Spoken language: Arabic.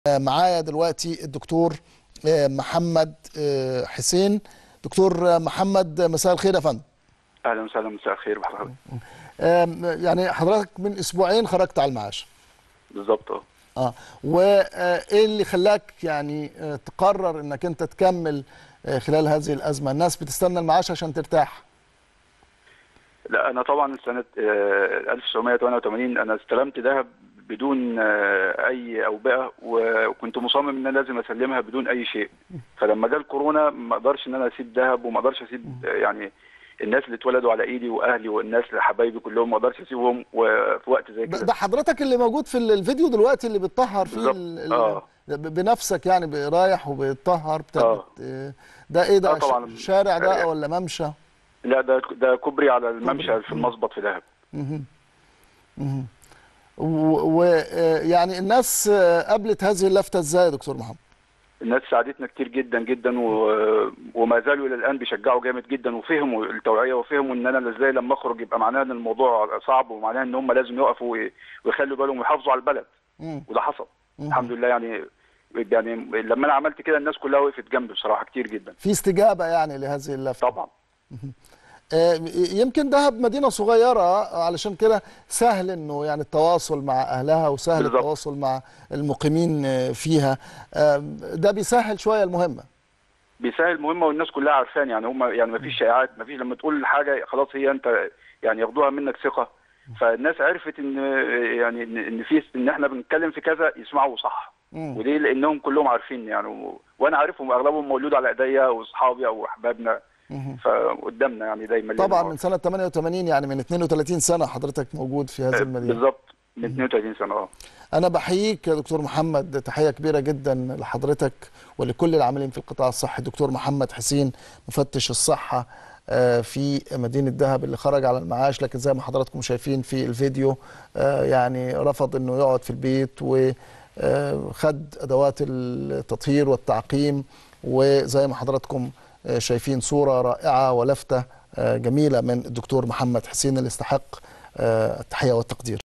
معايا دلوقتي الدكتور محمد حسين. دكتور محمد، مساء الخير يا فندم. اهلا وسهلا، مساء الخير بحضرتك. يعني حضرتك من اسبوعين خرجت على المعاش بالظبط. وايه اللي خلاك يعني تقرر انك انت تكمل خلال هذه الازمه؟ الناس بتستنى المعاش عشان ترتاح. لا، انا طبعا سنه 1988 انا استلمت ذهب بدون اي اوبئه، وكنت مصمم ان انا لازم اسلمها بدون اي شيء. فلما جه الكورونا ما اقدرش ان انا اسيب ذهب، وما اقدرش اسيب يعني الناس اللي اتولدوا على ايدي واهلي والناس اللي حبايبي كلهم، ما اقدرش اسيبهم وفي وقت زي كده. ده حضرتك اللي موجود في الفيديو دلوقتي اللي بتطهر فيه بنفسك، يعني رايح وبتطهر ده ايه ده؟ طبعا شارع ده ولا ممشى؟ لا، ده كوبري على الممشى في المصبط في دهب. ويعني الناس قابلت هذه اللفته ازاي يا دكتور محمد؟ الناس ساعدتنا كتير جدا جدا، وما زالوا الى الان بيشجعوا جامد جدا، وفهموا التوعيه، وفهموا ان انا ازاي لما اخرج يبقى معناه ان الموضوع صعب، ومعناه ان هم لازم يقفوا ويخلوا بالهم ويحافظوا على البلد. وده حصل الحمد لله. يعني لما انا عملت كده الناس كلها وقفت جنبي بصراحه كتير جدا. في استجابه يعني لهذه اللفته طبعا. يمكن دهب مدينة صغيرة، علشان كده سهل انه يعني التواصل مع اهلها وسهل بالضبط. التواصل مع المقيمين فيها، ده بيسهل شوية المهمة. بيسهل المهمة، والناس كلها عارفان، يعني هم يعني ما فيش شائعات، ما فيش لما تقول حاجة خلاص هي انت يعني ياخدوها منك ثقة. فالناس عرفت ان يعني ان احنا بنتكلم في كذا يسمعوا صح. وليه؟ لانهم كلهم عارفين يعني، وانا عارفهم اغلبهم مولود على ايديا واصحابي او احبابنا. فقدامنا يعني دايما طبعا من سنه 88، يعني من 32 سنه حضرتك موجود في هذه المدينه. بالظبط، من 32 سنه. انا بحييك يا دكتور محمد، تحيه كبيره جدا لحضرتك ولكل العاملين في القطاع الصحي. دكتور محمد حسين، مفتش الصحه في مدينه دهب، اللي خرج على المعاش، لكن زي ما حضراتكم شايفين في الفيديو يعني رفض انه يقعد في البيت، وخد ادوات التطهير والتعقيم. وزي ما حضراتكم شايفين صورة رائعة ولفتة جميلة من الدكتور محمد حسين، اللي يستحق التحية والتقدير.